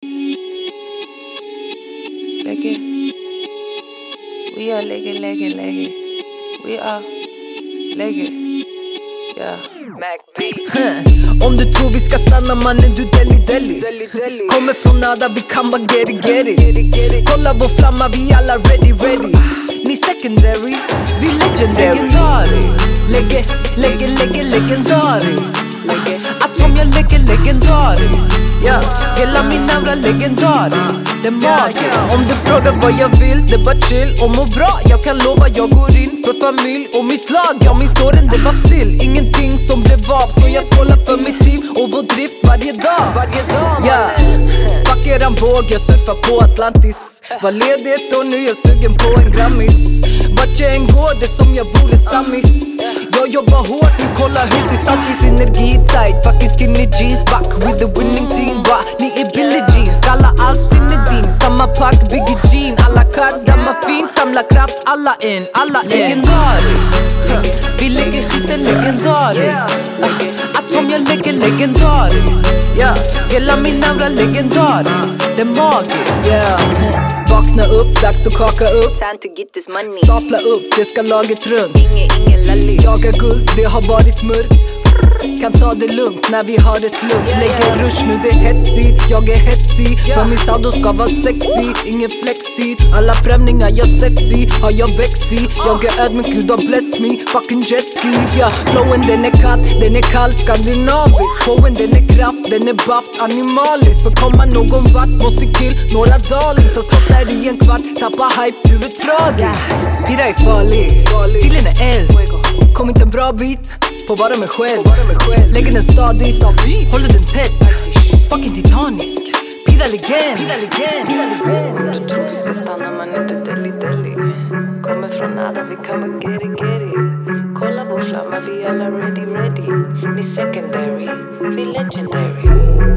Legge. We are legge. We are legge. Yeah. Om du tror vi ska stanna mannen, du deli. Kommer från nada, vi kan bara get it. Kolla vår flamma, vi alla ready. Ni secondary, vi legendary. Legendarisk. Att som jag lägger legendarisk. Yeah. Hela min aura legendarisk. Det är magiskt. Om du frågar vad jag vill, det är bara chill och må bra. Jag kan lova, jag går in för familj och mitt lag. Ja, min såren det var still, ingenting som blev av. Så jag skålar för mitt team och vår drift varje dag. Yeah. Fuck eran våg, jag surfar på Atlantis. Var ledigt och nu är jag sugen på en Grammis. Vart jag än går, det som jag vore stammis. Jag jobbar hårt, nu kolla hus i saltvis energi tight. Fucking skinny jeans, back with the winning team. Va, ni är Billie Jeans, kalla allt sinedin. Samma pack, Biggie Jean. Alla kardammar fint, samla kraft, alla in. Legendarisk. Vi lägger skiten legendarisk. Att som jag lägger legendarisk. Yeah. Hela min aura legendarisk. Det är magiskt. Yeah. Vakna upp, dags att kaka upp. Time to get this money. Stapla upp, det ska laget runt. Ingen lallig. Jaga guld, det har varit mörkt. Kan ta det lugnt när vi har det lugnt. Lägger rush nu, det är hetsigt. Jag är hetsig, för min sado ska vara sexy. Ingen flextid, alla prövningar jag sexy har jag växt i. Jag är ödmjuk, Gud har bless me. Fucking jetski, ja. Flowen den är katt, den är kall, skandinavisk. Showen den är kraft, den är bufft, animalisk. För komma någon vart, måste kill några darlings. Så stått där i en kvart, tappa hype, du är tragisk. Pira är farlig, stilen är eld. Kom inte en bra bit på vara mig själv. Lägger den stadigt, håller den tätt. Fucking titanisk, Pira legend. Du tror vi ska stanna man inte deli. Kommer från nada, vi kan bara get it. Kolla vår flamma, vi alla ready. Ni secondary, vi legendary.